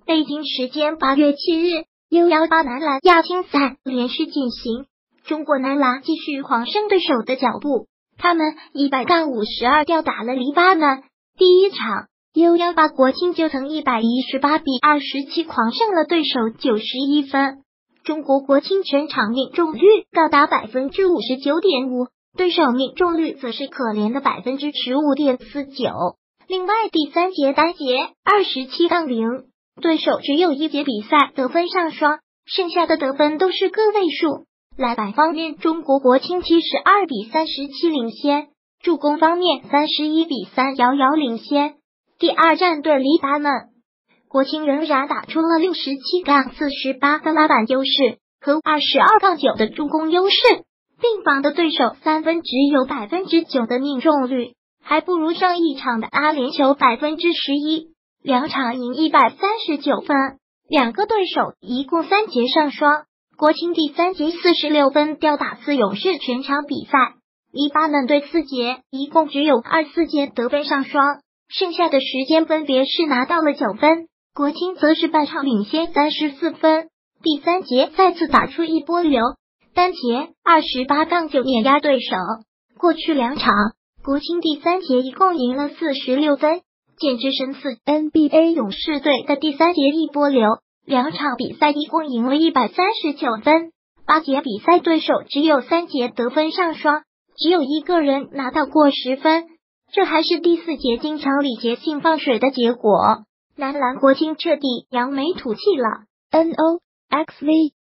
北京时间8月7日，U18男篮亚青赛连续进行，中国男篮继续狂胜对手的脚步，他们100-52吊打了黎巴嫩。第一场 U18 国青就曾118-27狂胜了对手91分。中国国青全场命中率高达 59.5%， 对手命中率则是可怜的 15.49%。另外第三节单节27-0，对手只有一节比赛得分上双，剩下的得分都是个位数。篮板方面，中国国青72-37领先，助攻方面31-3遥遥领先。第二战对黎巴嫩，国青仍然打出了67-48的篮板优势和22-9的助攻优势，并防的对手三分只有 9% 的命中率，还不如上一场的阿联酋 11%， 两场赢139分，两个对手一共3节上双。国青第三节46分吊打4勇士全场比赛，黎巴嫩队4节一共只有24节得分上双，剩下的时间分别是拿到了9分，国青则是半场领先34分，第三节再次打出一波流，单节28-9碾压对手。过去两场，国青第三节一共赢了46分，简直神似 NBA 勇士队的第三节一波流，两场比赛一共赢了139分，8节比赛对手只有3节得分上双，只有一个人拿到过10分，这还是第4节经常礼节性放水的结果。男篮国青彻底扬眉吐气了。NOXV